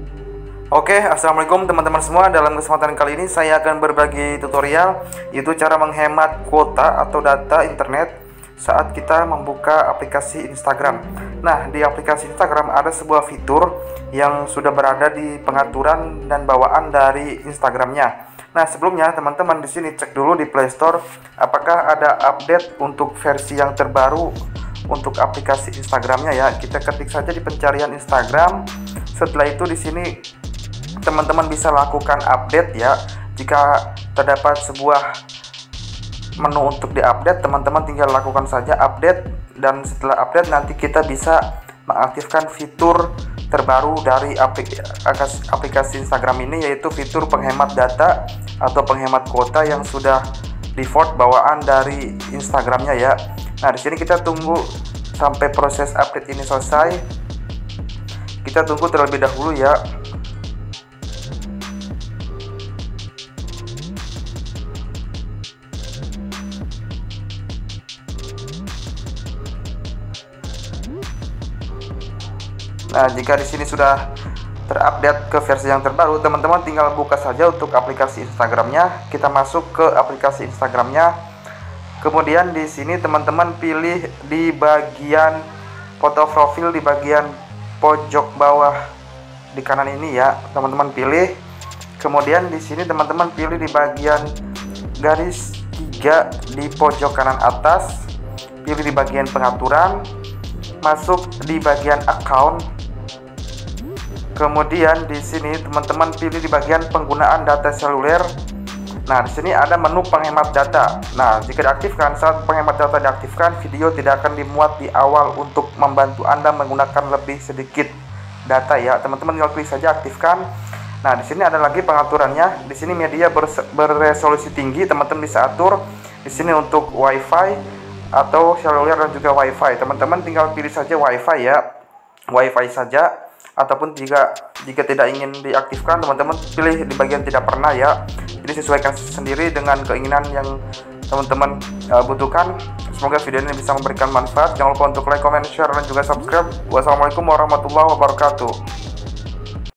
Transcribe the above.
Oke, assalamualaikum teman-teman semua. Dalam kesempatan kali ini saya akan berbagi tutorial, yaitu cara menghemat kuota atau data internet saat kita membuka aplikasi Instagram. Nah, di aplikasi Instagram ada sebuah fitur yang sudah berada di pengaturan dan bawaan dari Instagramnya. Nah, sebelumnya teman-teman di sini cek dulu di Play Store apakah ada update untuk versi yang terbaru untuk aplikasi Instagramnya ya. Kita ketik saja di pencarian Instagram. Setelah itu di sini teman-teman bisa lakukan update ya. Jika terdapat sebuah menu untuk diupdate, teman-teman tinggal lakukan saja update, dan setelah update nanti kita bisa mengaktifkan fitur terbaru dari aplikasi Instagram ini, yaitu fitur penghemat data atau penghemat kuota yang sudah default bawaan dari Instagramnya ya. Nah, di sini kita tunggu sampai proses update ini selesai. Kita tunggu terlebih dahulu ya. Nah, jika di sini sudah terupdate ke versi yang terbaru, teman-teman tinggal buka saja untuk aplikasi Instagramnya. Kita masuk ke aplikasi Instagramnya. Kemudian di sini teman-teman pilih di bagian foto profil di bagian pojok bawah di kanan ini ya, teman-teman pilih. Kemudian di sini teman-teman pilih di bagian garis 3 di pojok kanan atas, pilih di bagian pengaturan, masuk di bagian account. Kemudian di sini teman-teman pilih di bagian penggunaan data seluler. Nah, di sini ada menu penghemat data. Nah, jika diaktifkan, saat penghemat data diaktifkan, video tidak akan dimuat di awal untuk membantu Anda menggunakan lebih sedikit data ya. Teman-teman tinggal klik saja aktifkan. Nah, di sini ada lagi pengaturannya. Di sini media beresolusi tinggi, teman-teman bisa atur. Di sini untuk WiFi atau seluler dan juga WiFi. Teman-teman tinggal pilih saja WiFi ya. WiFi saja. Ataupun jika tidak ingin diaktifkan, teman-teman pilih di bagian tidak pernah ya. Jadi sesuaikan sendiri dengan keinginan yang teman-teman butuhkan. Semoga video ini bisa memberikan manfaat. Jangan lupa untuk like, comment, share, dan juga subscribe. Wassalamualaikum warahmatullahi wabarakatuh.